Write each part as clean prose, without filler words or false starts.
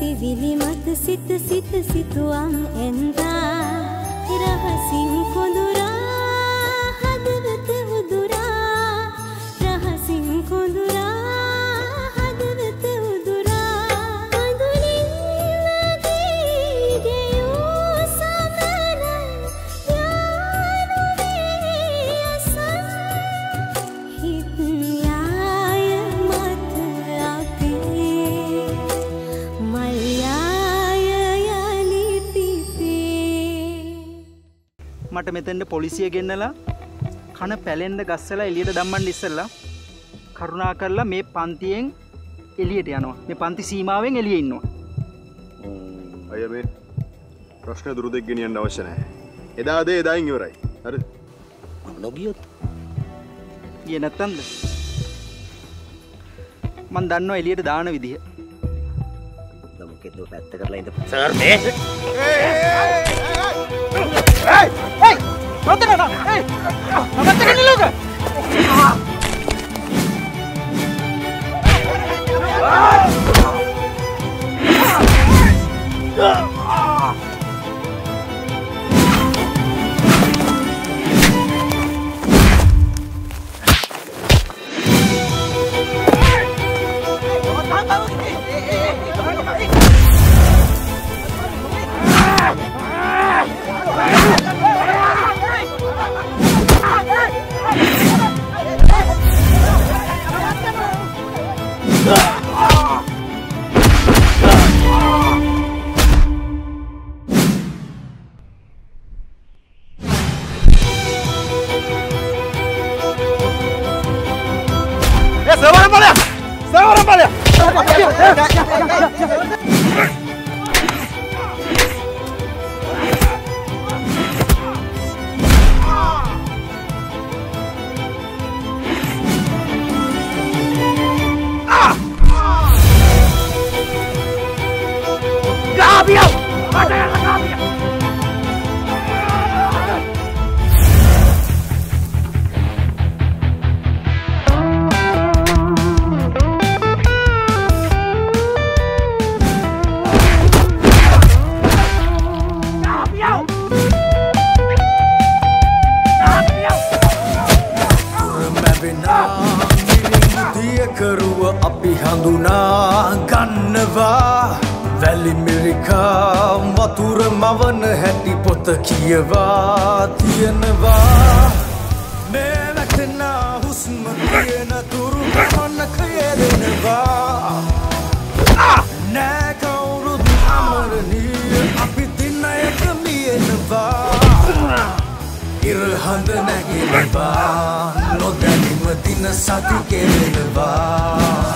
සිවිලි මත සිත සිත සිතුවම් එන්දා රහසින් කොඳුරා හදවත උදුරා රහසින් කොඳුරා හදවත උදුරා අඳුරින් නදී ගෙයූ සමන යානුවේ අසන් හිත් යාය මත අපේ මල්යාය යලි පිපේ මට මෙතෙන්ද පොලිසිය ගෙන්නලා කන පැලෙන්න ගස්සලා එළියට දැම්මන්න ඉස්සෙල්ලා කරුණා කරලා මේ පන්තියෙන් එළියට යනවා. මේ පන්ති සීමාවෙන් එළියේ ඉන්නවා. අයියා මේ ප්‍රශ්න දුරු දෙක ගෙනියන්න අවශ්‍ය නැහැ. එදාද එදායින් ඉවරයි. හරිද? මම නොගියොත් ගියේ නැත්තම්ද? මං දන්නවා එළියට දාන විදිය. මොකෙද පැත්ත කරලා ඉඳ සර් මේ කියවා තියනවා මේ වැටෙනා හුස්ම කියන තුරු මන කයදෙනවා නෑ කවුරුත් අමරණීය අපි දින එක මියනවා ඉරහඳ නැගෙනවා නොදැනීම දින සති කෙරෙනවා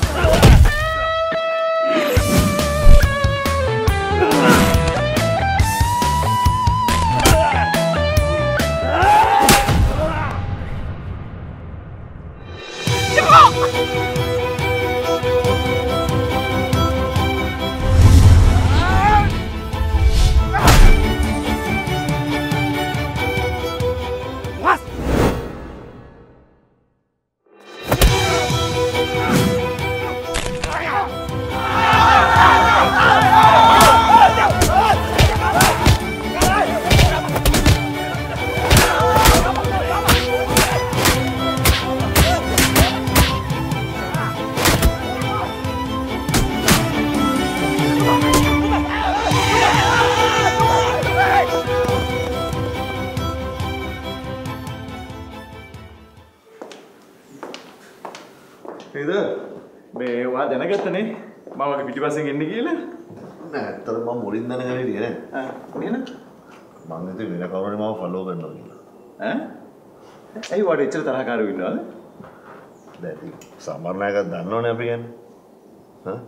දැනගත්තනේ මම වගේ පිටිපස්සෙන් එන්නේ කියලා නෑ ඇත්තටම මම මුලින් දැනගෙන හිටියේ නෑ නේද මම හිතුවේ වෙන කවුරුහරි මාව ෆලෝ කරනවා කියලා ඇයි වඩ එච්චර තරහකාරයෝ ඉන්නවද දැන් ඉතින් සමරණයක දන්නවනේ අපි කියන්නේ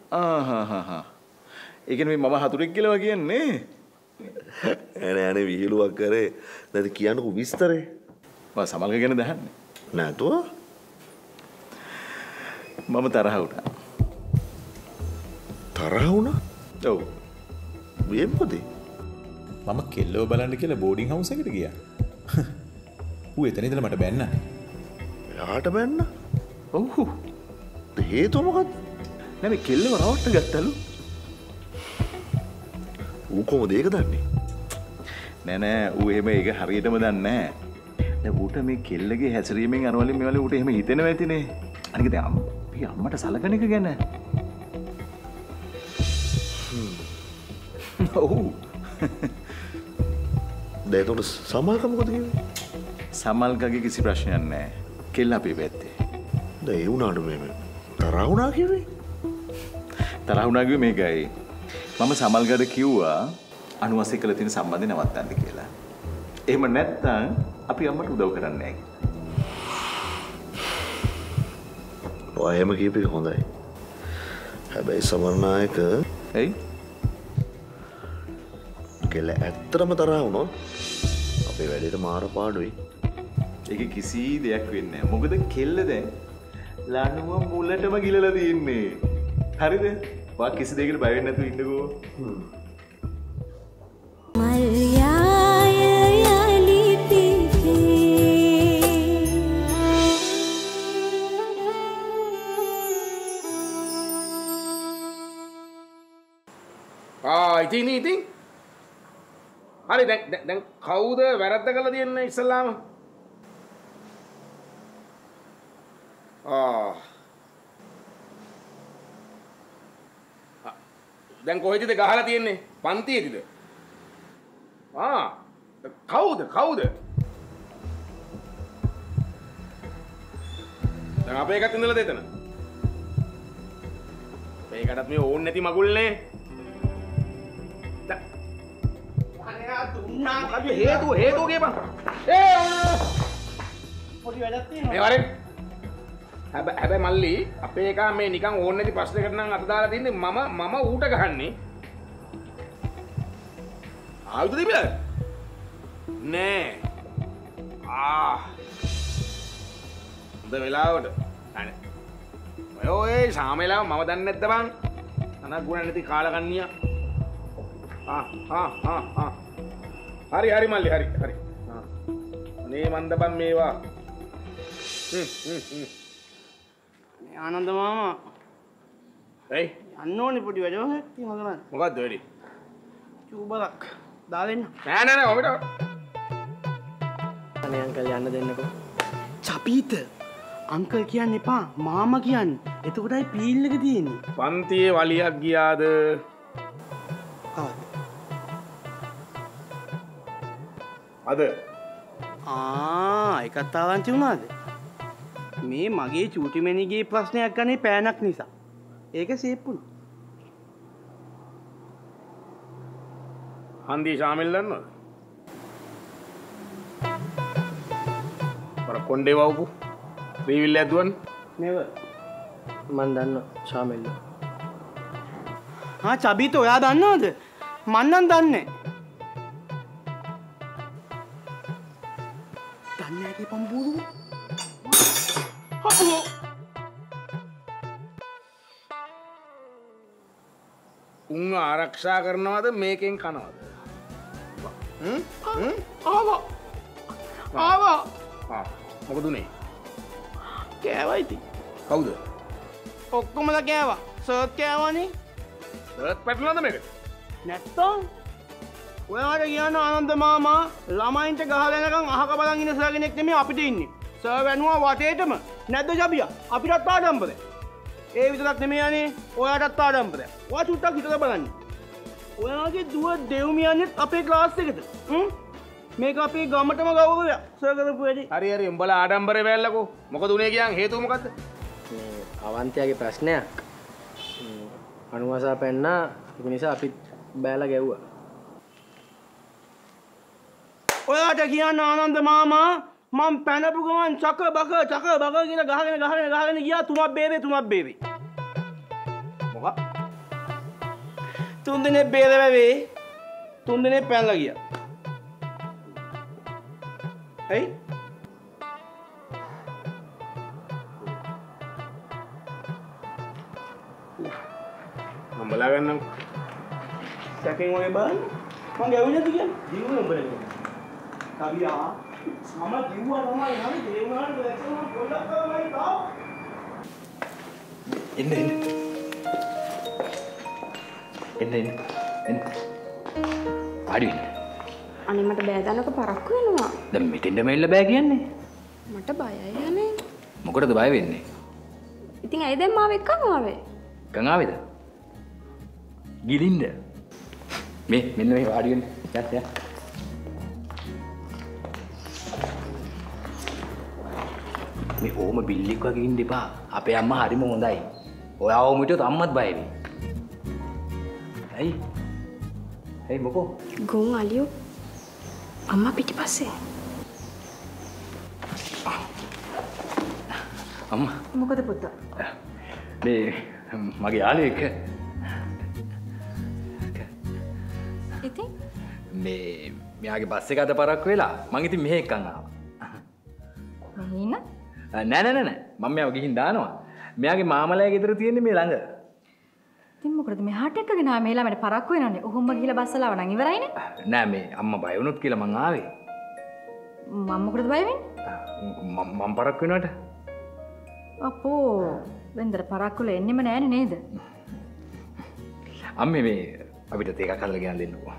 ඒ කියන්නේ මම හතුරෙක් කියලා කියන්නේ ඈ විහිළුවක් කරේ නැති කියන්නකෝ විස්තරේ මම සමල්ක ගැන දහන්නේ නෑතෝ මම තරහ වුණා. තරහ වුණා? ඔව්. මේ මොකද? මම කෙල්ලව බලන්න කියලා බෝඩින් හවුස් එකට ගියා. ඌ එතන ඉඳලා මට බැන්නා. එයාට බැන්නා? ඔව්. හේතුව මොකද්ද? නෑ මේ කෙල්ලව රවට්ට ගත්තලු. ඌ කොහොමද ඒක දන්නේ? නෑ ඌ එහෙම ඒක හරියටම දන්නේ නෑ. දැන් ඌට මේ කෙල්ලගේ හැසිරීමෙන් අරවලින් මේවල ඌට එහෙම හිතෙනවා ඇතිනේ. අනික දැන් අපි අම්මට සලකන එක ගැන. ඔව්. දැන් ඒතකොට සමල්ක මොකද කිව්වේ? සමල්කගේ කිසි ප්‍රශ්නයක් නෑ. කෙල්ල අපේ පැත්තේ. දැන් ඒ වුණාට මේ තරහ වුණා කිව්වේ? තරහ වුණා කිව්වේ මේකයි. මම සමල්ගඩ කිව්වා අනුවසය කළ තියෙන සම්බන්ධය නවත්තන්න කියලා. එහෙම නැත්නම් අපි අම්මට උදව් කරන්නේ නැහැ. ඔය එහෙම කියපේක හොඳයි. හැබැයි සමරනායක ඇයි? කෙල්ල ඇත්තටම තරහ වුණොත් අපේ වැඩේට මාර පාඩුයි. ඒක කිසි දෙයක් වෙන්නේ නැහැ. මොකද කෙල්ල දැන් ලණුව මුලටම ගිලලා තියෙන්නේ. හරිද? වා කිසි දෙයකට බය වෙන්නේ නැතුව ඉන්නකෝ. මල්යාය යලි පිපේ ඉතින් හරි දැන් කවුද වැරද්ද කළා තියන්නේ ඉස්සල්ලාම? දැන් කොහෙදද ගහලා තියෙන්නේ? පන්තියේද? කවුද? දැන් අපේ එකත් ඉඳලා දෙතන. මේකටත් මේ ඕන් නැති මගුල්නේ. මොකද හේතුව කියපන්. පොඩි වැඩක් තියෙනවා. හැබැයි මල්ලි අපේ එකා මේ නිකන් ඕන් නැති ප්‍රශ්නයකට නම් අත දාලා තින්නේ මම ඌට ගහන්නේ. ආයුධ තිබිලා නෑ. හොඳ වෙලාවට අනේ ඔය සාමෙලාව මම දන්නේ නැද්ද බං? අනක් ගුණ නැති කාලකන්ණියා. හරි මල්ලි හරි. අනේ මන්ද බං මේවා. ආනන්ද මාමා. එයි යන්න ඕනේ පොඩි වැඩක් තියෙනවා කරන්න. මොකද්ද වෙඩි? චූබලක් දාලා දෙන්න. නෑ ඔබට. අනේ අංකල් යන්න දෙන්නකෝ. චපීත අංකල් කියන්න එපා මාමා කියන්න. එතකොටයි පීල් එක තියෙන්නේ. පන්තියේ වලියක් ගියාද? අද එකත් ආවන්ති වුණාද? මේ මගේ චූටිමැණිගේ ප්‍රශ්නයක් ගන්නේ පෑනක් නිසා. ඒක සේප්පුණා. හන්දිය ශාමිල් දන්නවද? වර කොණ්ඩේ වවපු ත්‍රිවිල් ඇදුවන් නෙව මන් දන්නවා ශාමිල්. චබීත ඔයා දන්නවද? මන් නම් දන්නේ නැහැ පම්බුරු. උන් ආරක්ෂා කරනවද මේකෙන් කනවද? ආවා මොකද උනේ? කෑවා ඉතින්. කවුද? ඔක්කොමලා කෑවා. සර්ට් කෑවානේ. සර්ට් පැටලනද මේක? නැත්තම් ඔයාට කියන්න ආනන්ද මාමා ළමයින්ට ගහලා යනකම් අහක බලන් ඉන්න සර් කෙනෙක් නෙමෙයි අපිට ඉන්නේ. සර් වැනුවා වටේටම. නැද්ද ජබියා? අපිටත් ආඩම්බරයි. ඒ විතරක් නෙමෙයි අනේ ඔයාටත් ආඩම්බරයි. ඔයා චුට්ටක් හිතලා බලන්න. ඔයාගේ දුව දෙව්මියන්ෙත් අපේ ක්ලාස් එකද? මේක අපේ ගමටම ගෞරවයක්. සර් කරපු වැඩි. හරි උඹලා ආඩම්බරේ වැල්ලකෝ. මොකද උනේ කියන් හේතුව මොකද්ද? මේ අවන්තියාගේ ප්‍රශ්නයක්. අනුවසා පැන්නා ඒක නිසා අපිත් බෑලා ගැව්වා. ඔයාට කියන්න ආනන්ද මාමා මම පැනපු ගමන් චක බක කියලා ගහගෙන ගියා තුනක් බේරේ. මොකක්? තුන් දිනේ බේරෙවේ 3 දිනේ පැනලා ගියා. ඇයි? මම බලා ගන්නම්. සැකෙන් ඔය බලන්න. මං ගැවුනේද කියන්නේ? දිනුනේ උඹලගේ. කවියා මම කිව්වා තමයි හරි දේවනාට දැක්කම පොඩ්ඩක් තමයි තාම. එන්න. අඩි අනේ මට බෑ දනක පරක්කු වෙනවා. දැන් මෙතෙන්ද මෙල්ල බෑ කියන්නේ. මට බයයි අනේ. මොකටද බය වෙන්නේ? ඉතින් ඇයි දැන් මාව එක්කන් ආවේ? කන් ආවේද? ගිලින්ද? මෙන්න මේ වාඩි වෙන්න. යත්. මේ ඕම බිල්ලික් වගේ ඉන්න එපා. අපේ අම්මා හරිම හොඳයි. ඔයා ඕම හිටියොත් අම්මත් බය වෙයි. ඇයි මොකෝ? ගොන් අලියෝ අම්මා පිටිපස්සේ. අම්මා මොකද පුතා? මේ මගේ යාළුවෙක්. ඉතින් මේ මෙයාගේ බස් එක අද පරක්කු වෙලා මං ඉතින් මෙහෙ එක්කන් ආවා. මෙහින? නෑ මම මෙයාව ගිහින් දානවා. මෙයාගේ මාමලයා ගෙදර තියෙන්නේ මේ ළඟ. ඉතින් මොකද මෙහාට එක්කගෙන ආ මේ ළමයට පරක්කු වෙනවනේ. ඔහොම ගිහලා බස්සලාව නම් ඉවරයිනේ. නෑ මේ අම්මා බය වුණොත් කියලා මං ආවේ. මම මොකටද බය වෙන්නේ? මම පරක්කු වෙනවට. අපෝ වෙන්දර පරක්කුල එන්නෙම නෑනේ නේද? අම්මේ මේ අපිට තේ එකක් අල්ලගෙන ගෙනල් දෙන්නකෝ.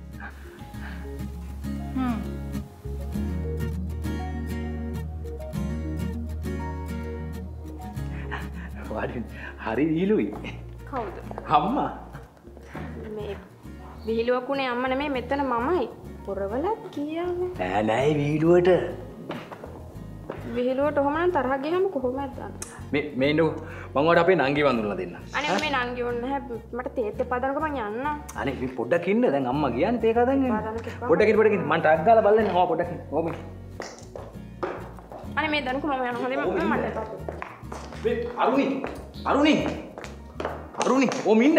වාඩි හරි දීලුයි. කවුද? අම්මා. මේ විහිළුවකුනේ අම්ම නෙමෙයි මෙතන මමයි. පොරවලත් කියන්නේ. නෑ වීඩුවට. විහිළුවට ඔහොම නම් තරහ ගියම කොහොමද දන්නේ? මේ ඉන්නකෝ මම වට අපේ නංගි වඳුරලා දෙන්න. අනේ මේ නංගි ඕනේ නැහැ. මට තේත් පදනක මං යන්න. අනේ මේ පොඩ්ඩක් ඉන්න. දැන් අම්මා කියන්නේ තේ කදන් එන්න. පොඩ්ඩක් ඉන්න මං ටක් ගාලා බලන්න. ඕවා පොඩ්ඩක් ඉන්න. ඕම. අනේ මේ දනක මම යනවා. හොඳයි මම මට. මේ අරුණි ඕම ඉන්න.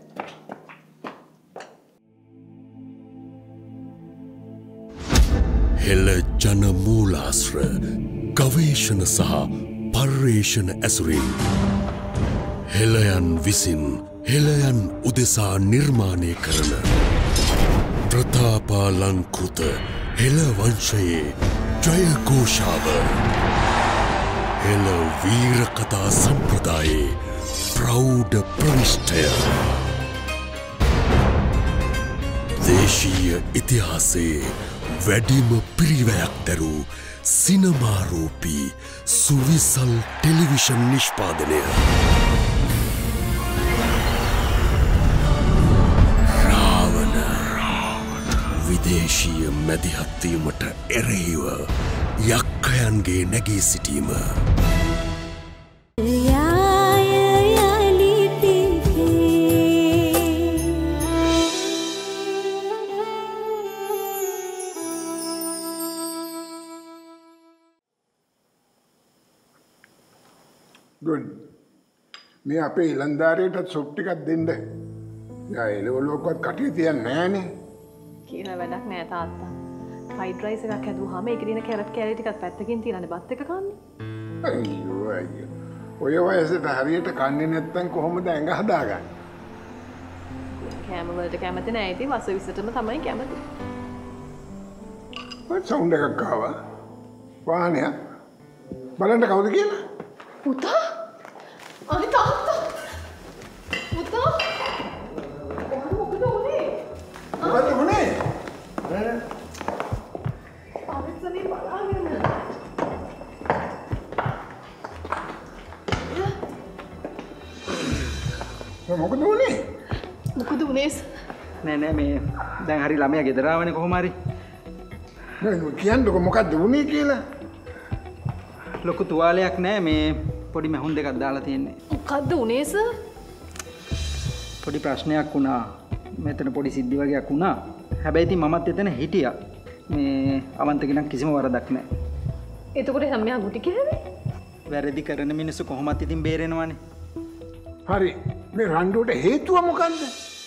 හෙළ ජනමූලාශ්‍ර ගවේෂණ සහ පර්යේෂණ ඇසුරින් හෙළයන් විසින් හෙළයන් උදෙසා නිර්මාණය කරන ප්‍රතාපාලංකෘත හෙළ වංශයේ ජයഘോഷාව හෙළ වීරකථා සම්ප්‍රදායේ ප්‍රෞඩ ප්‍රවිෂ්ඨය දේශීය ඉතිහාසයේ වැඩිම පිරිවැයක් දැරූ සිනමාරූපී සුවිසල් ටෙලිවිෂන් නිෂ්පාදනය රාවණ විදේශීය මැදිහත්වීමට එරෙහිව යක්කයන්ගේ නැගී සිටීම මේ අපේ ඉලන්දාරයටත් සොප් ටිකක් දෙන්න. යා එළවලුවක්වත් කටේ තියන්නේ නෑනේ. කියලා වැඩක් නෑ තාත්තා. ෆ්‍රයිඩ් රයිස් එකක් හැදුවාම ඒකේ තියෙන කැරට් කෑලි ටිකක් පැත්තකින් තියලානේ බත් එක කන්නේ. අයියෝ. ඔය වයසට හරියට කන්නේ නැත්නම් කොහොමද ඇඟ හදාගන්නේ? කෑම වලට කැමති නෑ ඉතින් වස විසටම තමයි කැමති. ඔය සවුන්ඩ් එකක් ආවා. වාහනයක්. බලන්න කවුද කියලා? පුතා? අනේ තාත්තා. පුතා? මොකද උනේ? මොකද උනේ? පරිස්සමෙන් බලාගෙන. මොකද උනේ? මොකද උනේ? නෑ මේ දැන් හරි ළමයා ගෙදර ආවනේ කොහොම හරි. නෑ කියන්නකො මොකද්ද උනේ කියලා? ලොකු තුවාලයක් නෑ මේ පොඩි මැහුන් දෙකක් දාලා තියෙන්නේ. මොකද්ද උනේ සර්? පොඩි ප්‍රශ්නයක් වුණා. මෙතන පොඩි සිද්ධි වගේක් වුණා. හැබැයි ඉතින් මමත් එතන හිටියා. මේ අවන්තගේ නම් කිසිම වරදක් නෑ. එතකොට හැමයා ගුටි කෑවේ? වැරදි කරන මිනිස්සු කොහොමත් ඉතින් බේරෙනවනේ. හරි. මේ රණ්ඩුවට හේතුව මොකද්ද?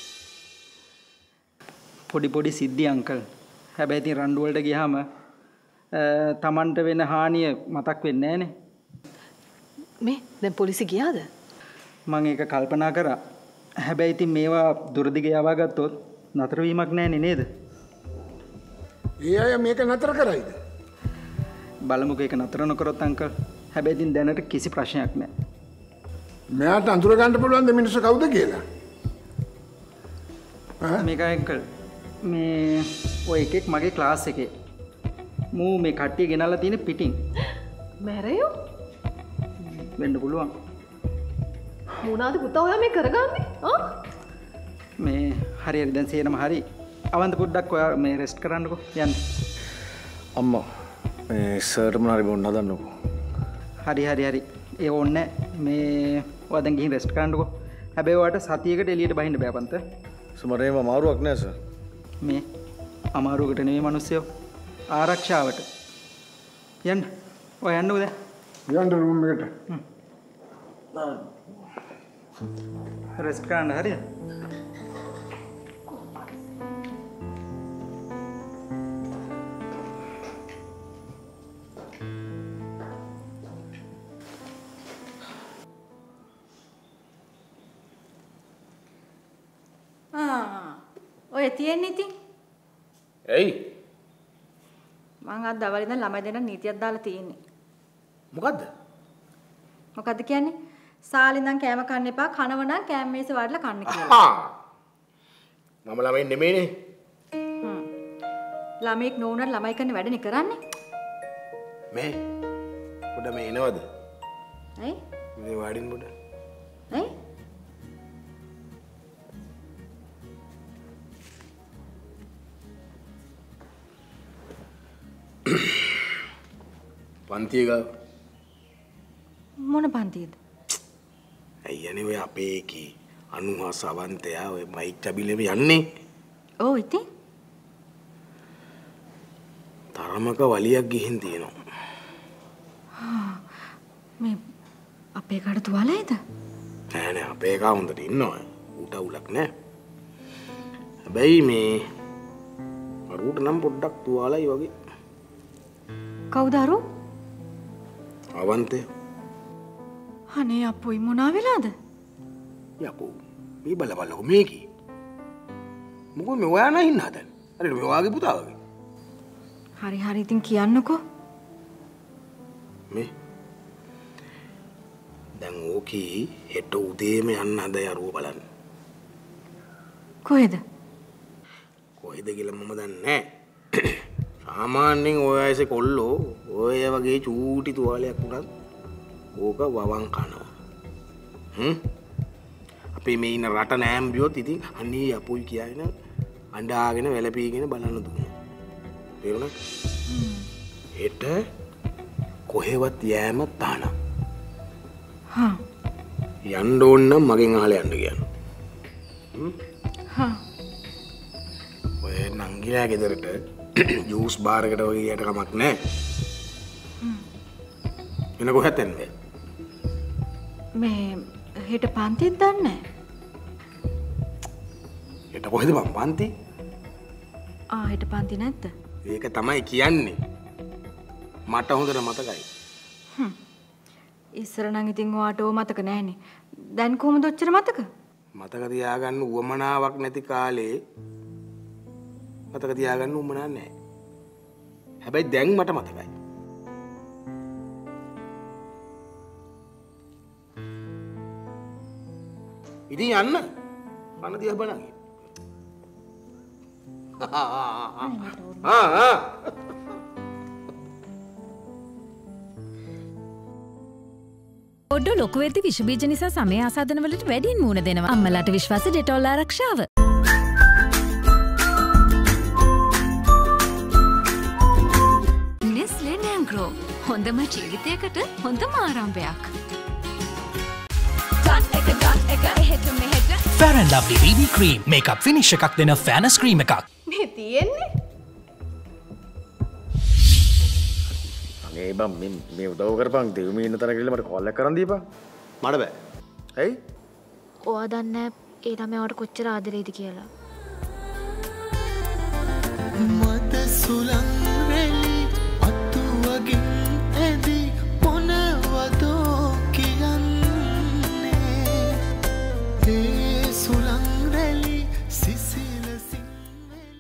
පොඩි සිද්ධි අංකල්. හැබැයි ඉතින් රණ්ඩු වලට ගියාම තමන්ට වෙන හානිය මතක් වෙන්නේ නෑනේ. මේ දැන් පොලිසිය ගියාද? මම ඒක කල්පනා කරා. හැබැයි ඉතින් මේවා දුරදිග යවා ගත්තොත් නතර වීමක් නෑනේ නේද? ඒ අය මේක නතර කරයිද? බලමුකෝ ඒක නතර නොකරොත් අංකල්. හැබැයි ඉතින් දැනට කිසි ප්‍රශ්නයක් නෑ. මෙයාට අඳුර ගන්න පුළුවන් ද මිනිස්සු කවුද කියලා? මේක අංකල් මේ ඔය එකෙක් මගේ ක්ලාස් එකේ මූ මේ කට්ටිය ගෙනල්ලා තියෙන පිටින් මැරයෝ වෙන්න පුළුවන්. මොනවාද පුතා ඔයා මේ කරගන්නේ? මේ හරි දැන් සේනම හරි. අවන්ත පොඩ්ඩක් ඔයා මේ රෙස්ට් කරන්නකෝ යන්න. අම්මා මේ සර්ට මොනාරි බොන්න හදන්නකෝ. හරි. ඒ ඕනේ මේ ඔයා දැන් ගිහින් රෙස්ට් කරන්නකෝ. හැබැයි ඔයාට සතියකට එළියට බහින්න බෑ පන්ත. සමරේම අමාරුවක් නෑ සර්. මේ අමාරුවකට නෙවෙයි මිනිස්සයෝ. ආරක්ෂාවට. යන්න. ඔය යන්නකෝ දැන්. යන්න රූම් එකට. රෙස්ට් කරන්න හරිද? ඔය තියෙන්නේ ඉතින්. ඇයි? මං අද දවල් ඉඳන් ළමයි දෙන්න නීතියක් දාලා තියෙන්නේ. මොකද්ද? මොකද්ද කියන්නේ? සාලින්දන් කෑම කන්න එපා, කනව නම් කෑම මේසේ වඩලා කන්න කියලා. මම ළමයි නෙමෙයිනේ. ළමෙක් නෝනට ළමයි කරන වැඩනේ කරන්නේ. මේ පොඩ මේ එනවද? ඇයි? මේ වාඩින් පොඩ. ඇයි? පන්තිය ගාව. මොන පන්තියද? අයියනේ ඔය අපේ එකේ අනුහස අවන්තයා ඔය මයික් චබිලෙම යන්නේ. ඔව් ඉතින්. තරමක වලියක් ගිහින් තියෙනවා. මේ අපේ කාට තුවාලයිද? නෑ අපේ එකා හොඳට ඉන්නවා. ඌට උලක් නෑ. හැබැයි මේ අරුට නම් පොඩ්ඩක් තුවාලයි වගේ. කවුද අරු? අවන්තේ. අනේ අපොයි මොනා වෙලාද? යකෝ මේ බලපල්ලකෝ මේකේ. මොකෝ මේ ඔයා නැහින්න හදන්නේ? හරිද මේ ඔයාගේ පුතා වගේ. හරි ඉතින් කියන්නකෝ. මේ දැන් ඕකේ හෙට උදේම යන්න හදයි අරුව බලන්න. කොහෙද? කොහෙද කියලා මම දන්නේ නැහැ. සාමාන්‍යයෙන් ඔය ඇසේ කොල්ලෝ ඔය වගේ චූටි තුවාලයක් උනත් ඕක වවං කනවා. අපේ මේ ඉන්න රට නෑම්බියොත් ඉතින් අනේ අපුයි කියන අඬාගෙන වැළපීගෙන බලන්න දුන්නා. තේරුණා? හෙට කොහෙවත් යෑම තාන. යන්න ඕන නම් මගෙන් අහලා යන්න කියන්න. ඔය නංගිලා ගෙදරට ජූස් බාර් එකට වගේ යට කමක් නැහැ. එන කොහෙද යන්නේ? මේ හෙට පන්තිත් දන්නේ නැහැ. හෙට කොහෙද බං පන්ති? හෙට පන්ති නැද්ද? ඒක තමයි කියන්නේ. මට හොඳට මතකයි. ඉස්සර නම් ඉතින් ඔයාට ඕ මතක නැහනේ. දැන් කොහොමද ඔච්චර මතක? මතක තියාගන්න උවමනාවක් නැති කාලේ මතක තියාගන්න උවමනා නැහැ. හැබැයි දැන් මට මතකයි. ඉතින් යන්න. කන දිහා බලන්න. ඔඩ්ඩෝ ලොකු වෙද්දි විෂ බීජ නිසා සමය ආසාදන වලට වැඩියෙන් මුහුණ දෙනවා. අම්මලාට විශ්වාස ඩෙටෝල් ආරක්ෂාව. නෙස්ලේ නෑන්ග්‍රෝ හොඳම ජීවිතයකට හොඳම ආරම්භයක්. Fair and Lovely BB Cream makeup finish එකක් දෙන fairness cream එකක්. මේ තියෙන්නේ අනේ බම් මේ උදව් කරපන් දෙවි ඉන්න තැන ගිහලා මට කෝල් එකක් කරන් දීපන්. මට බෑ. ඇයි? ඔයා දන්නේ ඒ ළමයාට කොච්චර ආදරේද කියලා. මට සුලං